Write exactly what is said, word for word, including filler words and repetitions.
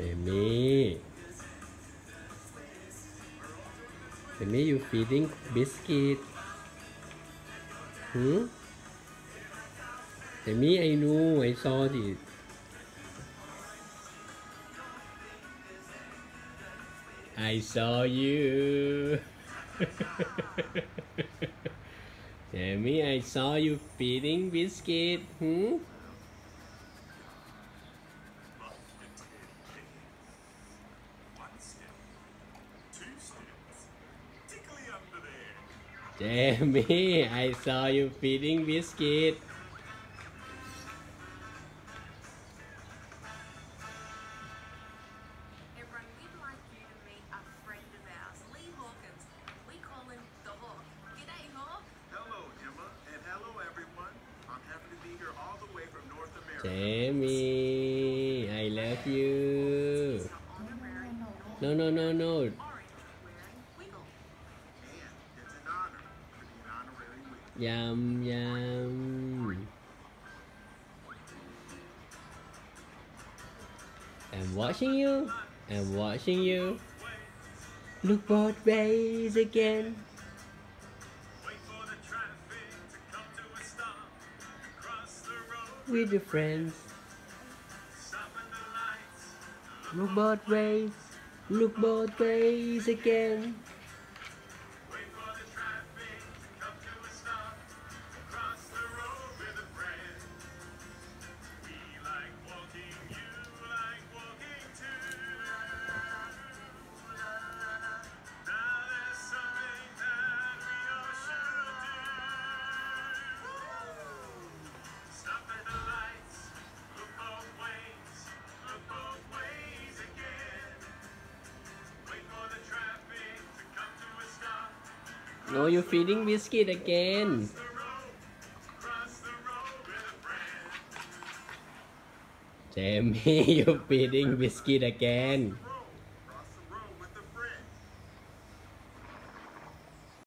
Jamie, Jamie, you feeding Biscuit? Hmm? Jamie, I know, I saw it. I saw you. Jamie, I saw you feeding Biscuit. Hmm? Jamie, I saw you feeding Biscuit. Everyone, we'd like you to meet a friend of ours, Lee Hawkins. We call him the Hawk. G'day, Hawk. Hello, Emma, and hello, everyone. I'm happy to be here all the way from North America. Jamie, I love you. No, no, no, no. And it's an honor to be an honorary witness. Yum, yum. I'm watching you. I'm watching you. Look both ways again. With your friends. Look both ways. Look both ways again. No, you're feeding Biscuit again. Jamie, you're feeding Biscuit again.